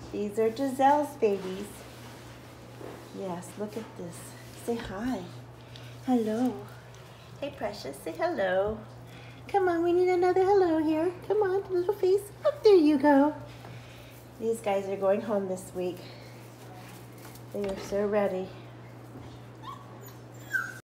These are Giselle's babies. Yes, look at this. Say hi. Hello. Hey, Precious, say hello. Come on, we need another hello here. Come on, little face. Up there you go. These guys are going home this week. They are so ready.